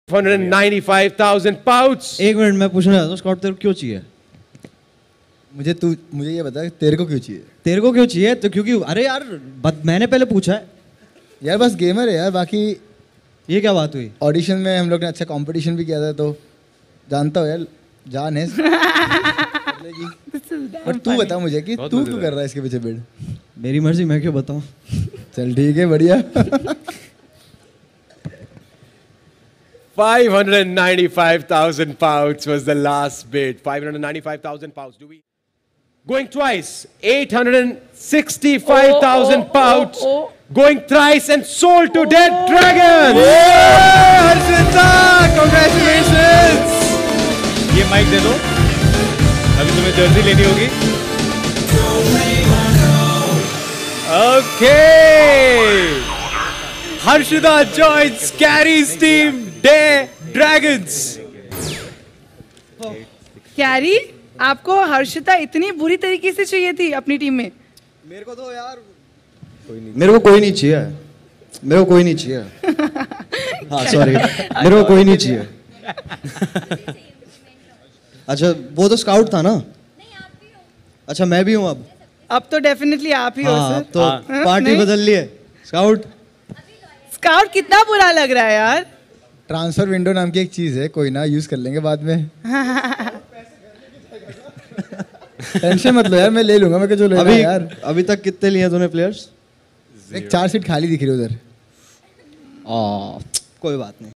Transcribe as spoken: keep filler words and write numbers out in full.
one hundred ninety-five thousand pouts. एक minute मैं पूछना चाहता हूँ स्कॉट तेरे को क्यों चाहिए? मुझे तू मुझे ये बता तेरे को क्यों चाहिए? तेरे को क्यों चाहिए? तो क्योंकि अरे यार बत, मैंने पहले पूछा है यार, बस गेमर है यार, बाकी ये क्या बात हुई? ऑडिशन में हम लोग ने अच्छा कंपटीशन भी किया था, तो जानता हो यार, जान है। पर तू बता मुझे कि तू क्यों कर रहा है इसके पीछे बिड? मेरी मर्जी, मैं क्यों बताऊं? चल ठीक है, बढ़िया। five hundred ninety-five thousand pouts was the last bid. five hundred ninety-five thousand pouts. Do we? Going twice. eight hundred sixty-five thousand Oh, oh, pouts. oh, oh. Going thrice and sold to Dead Dragon. Harshita, congratulations! ये mike दे दो, अभी तुम्हें Jersey लेनी होगी। Okay! Harshita joins Carrie's team, Dead Dragons. Carrie, आपको हर्षिता इतनी बुरी तरीके से चाहिए थी अपनी टीम में? मेरे को तो यार मेरे को कोई नहीं चाहिए, मेरे को कोई नहीं चाहिए। हाँ सॉरी, मेरे को कोई नहीं चाहिए। अच्छा वो तो स्काउट था ना? अच्छा मैं भी हूँ अब। अब तो डेफिनेटली आप ही हो हाँ, सर। अब तो हाँ, पार्टी नहीं? बदल ली है। स्काउट स्काउट कितना बुरा लग रहा है यार। ट्रांसफर विंडो नाम की एक चीज है, कोई ना, यूज कर लेंगे बाद में। टेंशन मत लो यार, मैं ले लूंगा, मैं जो लेना अभी है यार। अभी तक कितने लिए तूने प्लेयर्स? एक चार सीट खाली दिख रही है उधर। कोई बात नहीं।